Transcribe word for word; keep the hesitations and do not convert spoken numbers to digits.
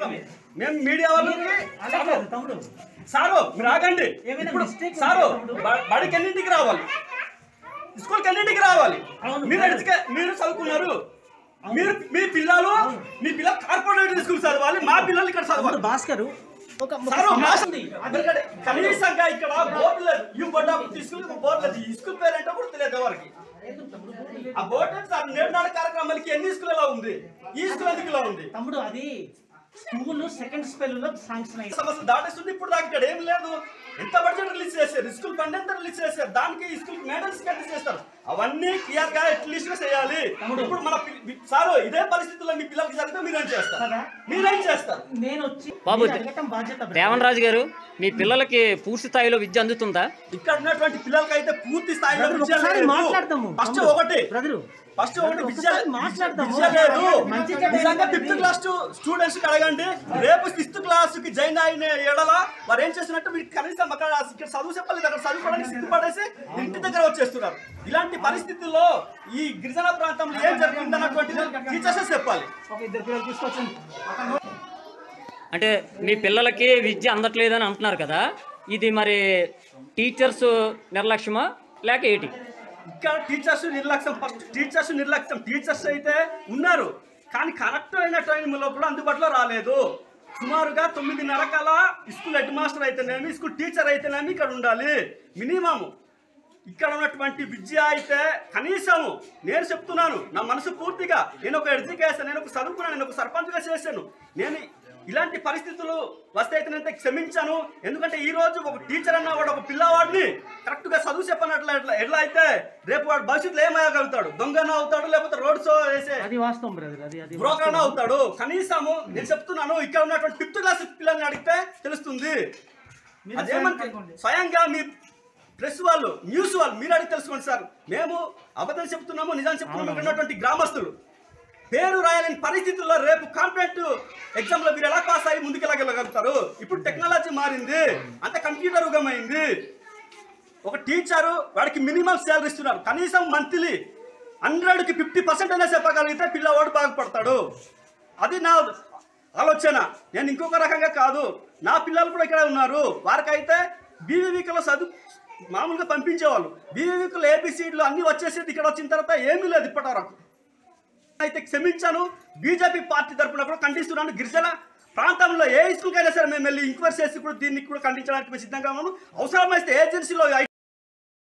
చెప్తాం మేము మీడియా వాళ్ళకి తమ్ముడు సారు మీరు ఆగండి ఇప్పుడు సారు బడికి ఎన్నింటికి రావాలి స్కూల్కి ఎన్నింటికి రావాలి మీరు అడిగితే మీరు చదువుకున్నారు మీరు మీ పిల్లలు మీ పిల్లలు కార్పొరేట్ స్కూల్ చదవాలి మా పిల్లలు ఇక్కడ చదవాలి భాస్కర్ కనీసంగా ఇక్కడ బోర్డు లేదు ఈ బోర్డు తీసుకుని బోర్డు లేదు ఈ స్కూల్ పేరు అంటే కూడా తెలియదు ఎవరికి ఆ బోర్డు సార్ నేడు నాడు కార్యక్రమాలకి ఎన్ని స్కూల్ ఎలా ఉంది ఈ స్కూల్ ఎందుకు ఇలా ఉంది తమ్ముడు అది స్కూల్ సెకండ్ స్పెల్ లో శాంక్షన్ అయ్యింది సమస్య దాటేస్తుంది ఇప్పుడు దాకా ఇక్కడ ఏం లేదు ఎంత బడ్జెట్ రిలీజ్ చేశారు స్కూల్ ఫండ్ ఎంత రిలీజ్ చేశారు దానికి స్కూల్ మెడల్స్ కట్టి చేస్తారు అవన్నీ క్లియర్ గా అట్లీస్ట్ గా చేయాలి ఇప్పుడు మన సారు ఇదే పరిస్థితుల్లో మీ పిల్లలకి జరిగితే మీరేం చేస్తారు మీరేం చేస్తారు నేను వచ్చి బాబు రేవణ్ రాజు గారు మీ పిల్లలకి పూర్తి స్థాయిలో విద్య అందుతుందా ఇక్కడ ఉన్నటువంటి పిల్లలకి అయితే పూర్తి స్థాయిలో విద్య మాట్లాడతాము ఫస్ట్ ఒకటి బ్రదరు ఫస్ట్ ఒకటి విద్య మాట్లాడతాము నిజంగా ఫిఫ్త్ క్లాస్ స్టూడెంట్స్ కి అడగండి రేపు సిక్స్త్ క్లాస్ కి జాయిన్ అయిన ఎడల వారు ఏం చేస్తున్నట్టు మీరు కనీసం అక్కడ ఇక్కడ చదువు చెప్పలేదు అక్కడ చదువుకోవడానికి సిద్ధపడేసి ఇంటి దగ్గర వచ్చేస్తున్నారు ఇలాంటి పరిస్థితుల్లో ఈ గిరిజన ప్రాంతంలో ఏం జరుగుతుంది అన్నటువంటిది టీచర్స్ చెప్పాలి అంటే మీ పిల్లలకి విద్య అందట్లేదని అంటున్నారు కదా ఇది మరి టీచర్స్ నిర్లక్ష్యమా లేక ఏంటి ఇక్కడ టీచర్స్ నిర్లక్ష్యం ఫస్ట్ టీచర్స్ నిర్లక్ష్యం టీచర్స్ అయితే ఉన్నారు కానీ కరెక్ట్ అయిన టైంలో కూడా అందుబాటులో రాలేదు సుమారుగా తొమ్మిదిన్నర కల స్కూల్ హెడ్ మాస్టర్ అయితేనేమి స్కూల్ టీచర్ అయితేనేమి ఇక్కడ ఉండాలి మినిమం ఇక్కడ ఉన్నటువంటి విద్య అయితే కనీసము నేను చెప్తున్నాను నా మనసు పూర్తిగా నేను ఒక ఎడ్యుకేషన్ నేను ఒక చదువుకున్నాను నేను ఒక సర్పంచ్గా చేశాను నేను ఇలాంటి పరిస్థితులు వస్తే అయితే నేను క్షమించాను ఎందుకంటే ఈ రోజు ఒక టీచర్ అన్న వాడు ఒక పిల్లవాడిని కరెక్ట్ గా చదువు చెప్పనట్లు ఎట్లా ఎట్లా అయితే రేపు వాడు భవిష్యత్తులో ఏమయ్యగలుగుతాడు దొంగన అవుతాడు లేకపోతే రోడ్ షో వేసే బ్రోకర్ అవుతాడు కనీసము నేను చెప్తున్నాను ఇక్కడ ఉన్నటువంటి ఫిఫ్త్ క్లాస్ పిల్లల్ని అడిగితే తెలుస్తుంది అదేమంటే స్వయంగా మీ ప్రెస్ వాళ్ళు న్యూస్ వాళ్ళు మీరు అడిగి తెలుసుకోండి సార్ మేము అబద్ధం చెప్తున్నాము నిజాన్ని చెప్తున్నాము ఇక్కడ ఉన్నటువంటి గ్రామస్తులు పేరు రాయలేని పరిస్థితుల్లో రేపు కాంపిటేట్ ఎగ్జామ్ లో మీరు ఎలా పాస్ అయ్యి ముందుకెళ్ళగలుగుతారు ఇప్పుడు టెక్నాలజీ మారింది అంత కంప్యూటర్ యుగమైంది ఒక టీచరు వాడికి మినిమం శాలరీ ఇస్తున్నారు కనీసం మంత్లీ హండ్రెడ్కి ఫిఫ్టీ పర్సెంట్ అయినా చెప్పగలిగితే పిల్లవాడు బాగుపడతాడు అది నా ఆలోచన నేను ఇంకొక రకంగా కాదు నా పిల్లలు కూడా ఇక్కడ ఉన్నారు వారికైతే బీవీవీకలో చదువు మామూలుగా పంపించేవాళ్ళు బీవీవీకలో ఏబిసిడ్లు అన్నీ వచ్చేసేది ఇక్కడ వచ్చిన తర్వాత ఏమీ లేదు ఇప్పటి వరకు అయితే క్షమించాను బీజేపీ పార్టీ తరఫున కూడా ఖండిస్తున్నాను గిరిజన ప్రాంతంలో ఏ స్కూల్కి అయినా సరే మేము వెళ్ళి ఎంక్వైరీ చేసి కూడా దీన్ని కూడా ఖండించడానికి మేము సిద్ధంగా ఉన్నాము అవసరమైతే ఏజెన్సీలో